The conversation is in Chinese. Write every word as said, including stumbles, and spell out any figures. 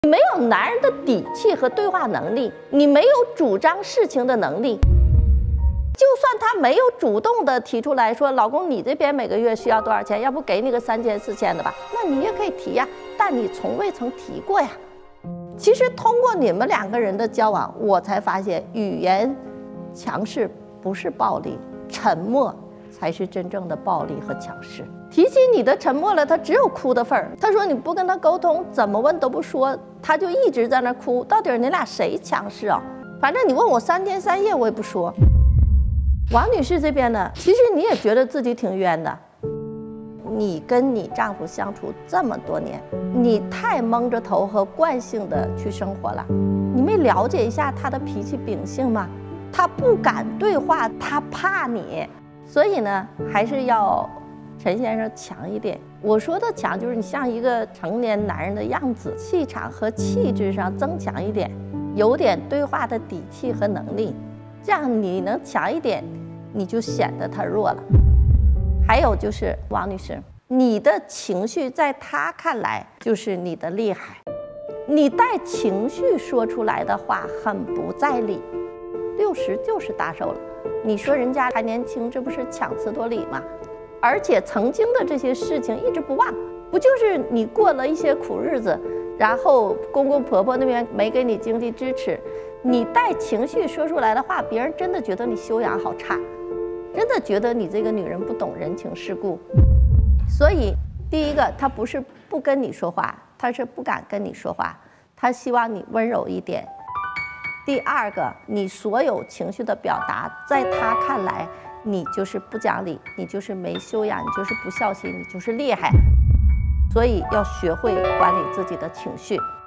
你没有男人的底气和对话能力，你没有主张事情的能力。就算他没有主动的提出来说，老公，你这边每个月需要多少钱？要不给你个三千四千的吧？那你也可以提呀，但你从未曾提过呀。其实通过你们两个人的交往，我才发现语言强势不是暴力，沉默才是真正的暴力和强势。提起你的沉默了，他只有哭的份儿。他说你不跟他沟通，怎么问都不说，他就一直在那哭。到底你俩谁强势啊？反正你问我三天三夜，我也不说。王女士这边呢，其实你也觉得自己挺冤的。你跟你丈夫相处这么多年，你太蒙着头和惯性的去生活了，你没了解一下他的脾气秉性吗？他不敢对话，他怕你，所以呢，还是要陈先生强一点。我说的强，就是你像一个成年男人的样子，气场和气质上增强一点，有点对话的底气和能力，这样你能强一点，你就显得他弱了。还有就是王女士，你的情绪在他看来就是你的厉害，你带情绪说出来的话很不在理，六十就是大寿了，你说人家还年轻，这不是强词夺理吗？而且曾经的这些事情一直不忘，不就是你过了一些苦日子，然后公公婆婆那边没给你经济支持，你带情绪说出来的话，别人真的觉得你修养好差，真的觉得你这个女人不懂人情世故。所以第一个，他不是不跟你说话，他是不敢跟你说话，他希望你温柔一点。第二个，你所有情绪的表达，在他看来你就是不讲理，你就是没修养，你就是不孝心，你就是厉害。所以要学会管理自己的情绪。